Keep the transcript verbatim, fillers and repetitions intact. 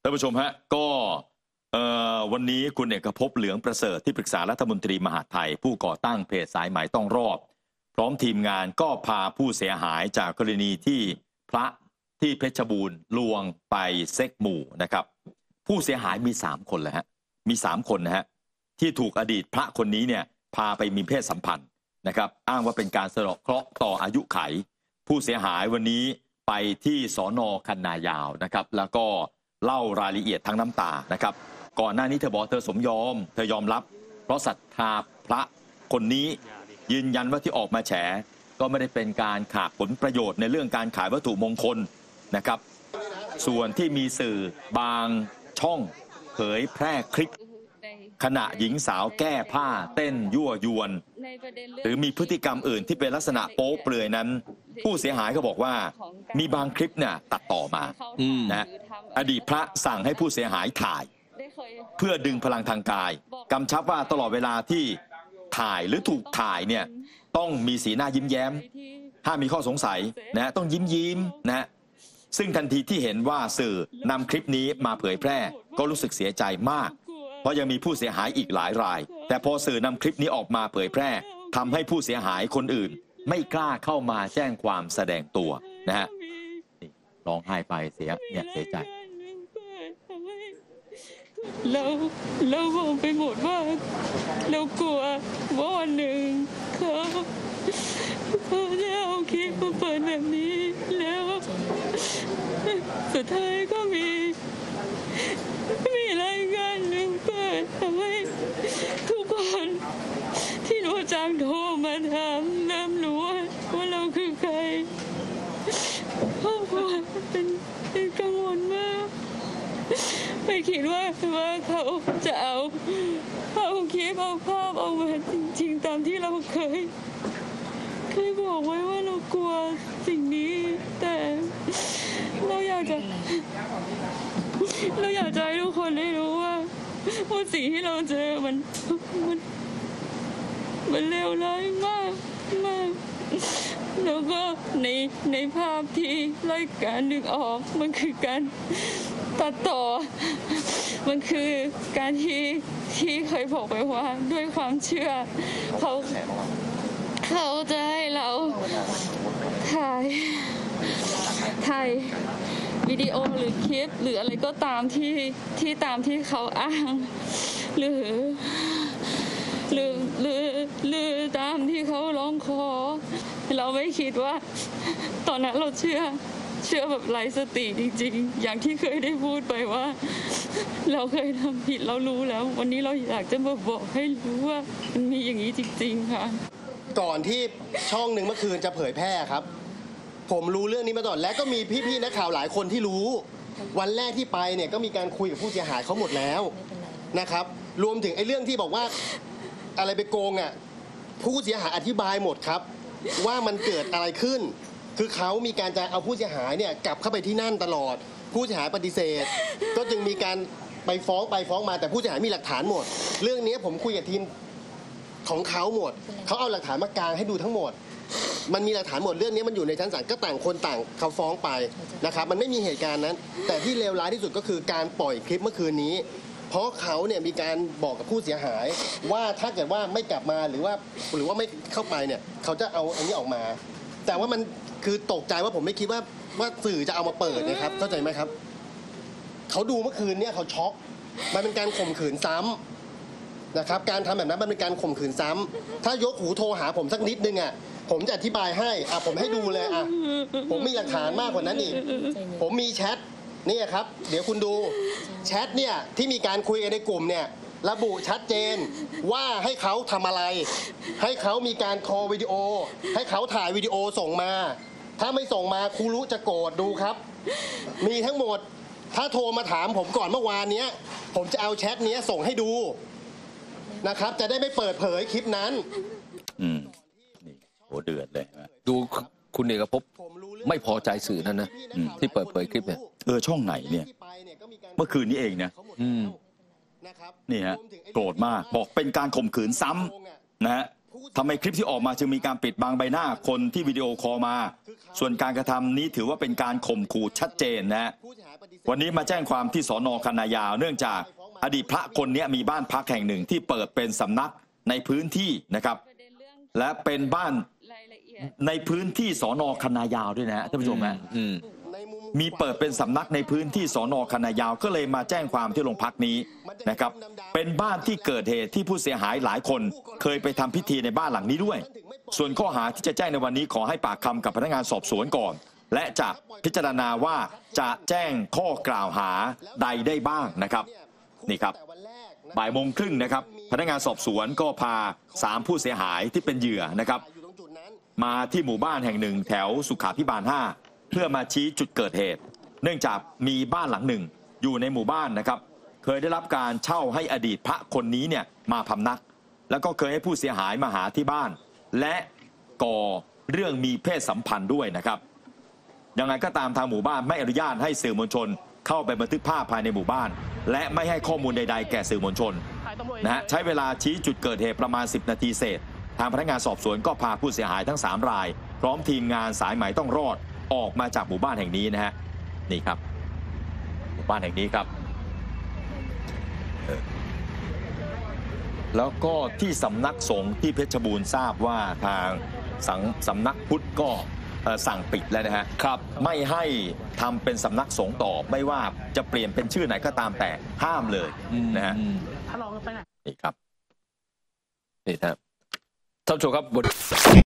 านผู้ชมฮะก็วันนี้คุณเอกภพเหลืองประเสริฐที่ปรึกษารัฐมนตรีมหาดไทยผู้ก่อตั้งเพจสายไหมต้องรอดพร้อมทีมงานก็พาผู้เสียหายจากกรณีที่พระที่เพชรบูรณ์ลวงไปเซ็กหมู่นะครับผู้เสียหายมีสามคนเลยฮะมีสามคนนะฮะที่ถูกอดีตพระคนนี้เนี่ยพาไปมีเพศสัมพันธ์นะครับอ้างว่าเป็นการสะเดาะเคราะห์ต่ออายุไขผู้เสียหายวันนี้ไปที่สน.คันนายาวนะครับแล้วก็เล่ารายละเอียดทั้งน้ำตานะครับก่อนหน้านี้เธอบอกเธอสมยอมเธอยอมรับเพราะศรัทธาพระคนนี้ยืนยันว่าที่ออกมาแฉก็ไม่ได้เป็นการขาดผลประโยชน์ในเรื่องการขายวัตถุมงคลนะครับส่วนที่มีสื่อบางช่องเผยแพร่คลิปขณะหญิงสาวแก้ผ้าเต้นยั่วยวนหรือมีพฤติกรรมอื่นที่เป็นลักษณะโป๊เปลือยนั้นผู้เสียหายก็บอกว่ามีบางคลิปเนี่ยตัดต่อมานะอดีตพระสั่งให้ผู้เสียหายถ่ายเพื่อดึงพลังทางกายกำชับว่าตลอดเวลาที่ถ่ายหรือถูกถ่ายเนี่ยต้องมีสีหน้ายิ้มแย้มถ้ามีข้อสงสัยนะต้องยิ้มยิ้มนะซึ่งทันทีที่เห็นว่าสื่อนำคลิปนี้มาเผยแพร่ก็รู้สึกเสียใจมากเพราะยังมีผู้เสียหายอีกหลายรายแต่พอสื่อนำคลิปนี้ออกมาเผยแพร่ทำให้ผู้เสียหายคนอื่นไม่กล้าเข้ามาแจ้งความแสดงตัวนะฮะร้องไห้ไปเสียเนี่ยเสียใจเราเราบอกไปหมดว่าเรากลัวว่าวันหนึ่งเขาเขาจะเอาคลิปมาเปิดแบบนี้แล้วสุดท้ายก็มีมีรายงานหนึ่งเปิดทำให้ทุกคนที่รู้จักโทรมาถามเริ่มรู้ว่าเราคือใครครอบครัวเป็นเป็นกังวลมากไม่คิดว่าว่าเขาจะเอาเอาคลิปเอาภาพเอามาจริงๆตามที่เราเคยเคยบอกไว้ว่าเรากลัวสิ่งนี้แต่เราอยากจะเราอยากจะให้ทุกคนได้รู้ว่าว่าสิ่งที่เราเจอมันมันมันเลวร้ายมากมากแล้วก็ในในภาพที่รายการนึกออกมันคือการตัดต่อมันคือการที่ที่เคยบอกไปว่าด้วยความเชื่อเขาเขาจะให้เราถ่ายถ่ายวิดีโอหรือคลิปหรืออะไรก็ตามที่ที่ตามที่เขาอ้างหรือหรือหรือหรือตามที่เขาร้องขอเราไม่คิดว่าตอนนั้นเราเชื่อเชื่อแบบไร้สติจริงๆอย่างที่เคยได้พูดไปว่าเราเคยทำผิดเรารู้แล้ววันนี้เราอยากจะมาบอกให้รู้ว่ามันมีอย่างนี้จริงๆค่ะก่อนที่ช่องหนึ่งเมื่อคืนจะเผยแพร่ครับผมรู้เรื่องนี้มาก่อนและก็มีพี่ๆนักข่าวหลายคนที่รู้วันแรกที่ไปเนี่ยก็มีการคุยกับผู้เสียหายเขาหมดแล้วนะครับรวมถึงไอ้เรื่องที่บอกว่าอะไรไปโกงอ่ะผู้เสียหายอธิบายหมดครับว่ามันเกิดอะไรขึ้นคือเขามีการจะเอาผู้เสียหายเนี่ยกลับเข้าไปที่นั่นตลอดผู้เสียหายปฏิเสธก็จึงมีการไปฟ้องไปฟ้องมาแต่ผู้เสียหายมีหลักฐานหมดเรื่องนี้ผมคุยกับทีมของเขาหมดเขาเอาหลักฐานมากางให้ดูทั้งหมดมันมีหลักฐานหมดเรื่องนี้มันอยู่ในชั้นศาลก็ต่างคนต่างเขาฟ้องไปนะครับมันไม่มีเหตุการณ์นั้นแต่ที่เลวร้ายที่สุดก็คือการปล่อยคลิปเมื่อคืนนี้เพราะเขาเนี่ยมีการบอกกับผู้เสียหายว่าถ้าเกิดว่าไม่กลับมาหรือว่าหรือว่าไม่เข้าไปเนี่ยเขาจะเอาอันนี้ออกมาแต่ว่ามันคือตกใจว่าผมไม่คิดว่าว่าสื่อจะเอามาเปิดนะครับเข้าใจไหมครับเขาดูเมื่อคืนเนี่ยเขาช็อกมันเป็นการข่มขืนซ้ำนะครับการทำแบบนั้นมันเป็นการข่มขืนซ้ำถ้ายกหูโทรหาผมสักนิดนึงอ่ะผมจะอธิบายให้อ่ะผมให้ดูเลยอ่ะผมมีหลักฐานมากกว่านั้นอีกผมมีแชทนี่ครับเดี๋ยวคุณดูแชทเนี่ยที่มีการคุยกันในกลุ่มเนี่ยระบุชัดเจนว่าให้เขาทำอะไรให้เขามีการคอลวิดีโอให้เขาถ่ายวิดีโอส่งมาถ้าไม่ส่งมาครูรู้จะโกรธดูครับมีทั้งหมดถ้าโทรมาถามผมก่อนเมื่อวานนี้ผมจะเอาแชทนี้ส่งให้ดูนะครับจะได้ไม่เปิดเผยคลิปนั้นอืมนี่โหเดือดเลยดูคุณเอกภพไม่พอใจสื่อนั่นนะที่เปิดเผยคลิปเนี่ยเออช่องไหนเนี่ยเมื่อคืนนี้เองนะนี่ฮะโกรธมากบอกเป็นการข่มขืนซ้ำนะฮะทำไมคลิปที่ออกมาจึงมีการปิดบังใบหน้าคนที่วิดีโอคอลมา ส่วนการกระทำนี้ถือว่าเป็นการข่มขู่ชัดเจนนะฮะวันนี้มาแจ้งความที่สน.คันนายาวเนื่องจากอดีตพระคนนี้มีบ้านพักแห่งหนึ่งที่เปิดเป็นสำนักในพื้นที่นะครับ และเป็นบ้านในพื้นที่สน.คันนายาวด้วยนะท่านผู้ชมฮะมีเปิดเป็นสำนักในพื้นที่สน.คันนายาวก็เลยมาแจ้งความที่โรงพักนี้นะครับเป็นบ้านที่เกิดเหตุที่ผู้เสียหายหลายคนเคยไปทำพิธีในบ้านหลังนี้ด้วยส่วนข้อหาที่จะแจ้งในวันนี้ขอให้ปากคำกับพนักงานสอบสวนก่อนและจะพิจารณาว่าจะแจ้งข้อกล่าวหาใดได้บ้างนะครับนี่ครับบ่ายโมงครึ่งนะครับพนักงานสอบสวนก็พาสามผู้เสียหายที่เป็นเหยื่อนะครับมาที่หมู่บ้านแห่งหนึ่งแถวสุขาภิบาลห้าเพื่อมาชี้จุดเกิดเหตุเนื่องจากมีบ้านหลังหนึ่งอยู่ในหมู่บ้านนะครับเคยได้รับการเช่าให้อดีตพระคนนี้เนี่ยมาพำนักแล้วก็เคยให้ผู้เสียหายมาหาที่บ้านและก่อเรื่องมีเพศสัมพันธ์ด้วยนะครับยังไงก็ตามทางหมู่บ้านไม่อนุญาตให้สื่อมวลชนเข้าไปบันทึกภาพภายในหมู่บ้านและไม่ให้ข้อมูลใดๆแก่สื่อมวลชนนะฮะใช้เวลาชี้จุดเกิดเหตุประมาณสิบนาทีเศษทางพนักงานสอบสวนก็พาผู้เสียหายทั้งสามรายพร้อมทีมงานสายไหมต้องรอดออกมาจากหมู่บ้านแห่งนี้นะฮะนี่ครับหมู่บ้านแห่งนี้ครับแล้วก็ที่สำนักสงฆ์ที่เพชรบูรณ์ทราบว่าทางสังสำนักพุทธก็สั่งปิดแล้วนะฮะครับไม่ให้ทำเป็นสำนักสงฆ์ต่อไม่ว่าจะเปลี่ยนเป็นชื่อไหนก็ตามแต่ห้ามเลยนะฮะนี่ครับนี่ครับท่านผู้ชมครับ